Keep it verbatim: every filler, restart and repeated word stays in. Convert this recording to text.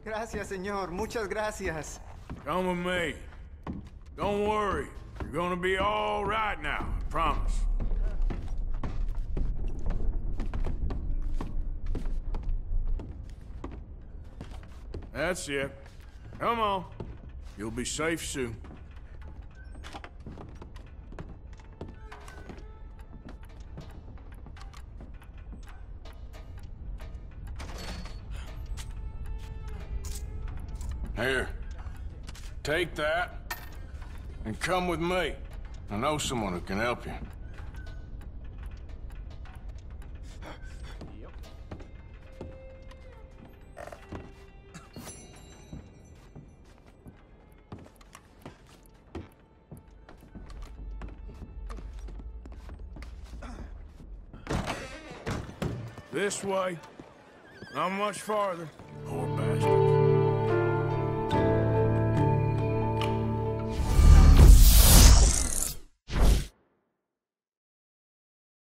Gracias, señor. Muchas gracias. Come with me. Don't worry. You're gonna be all right now, I promise. That's it. Come on. You'll be safe soon. Here. Take that, and come with me. I know someone who can help you. This way. Not much farther.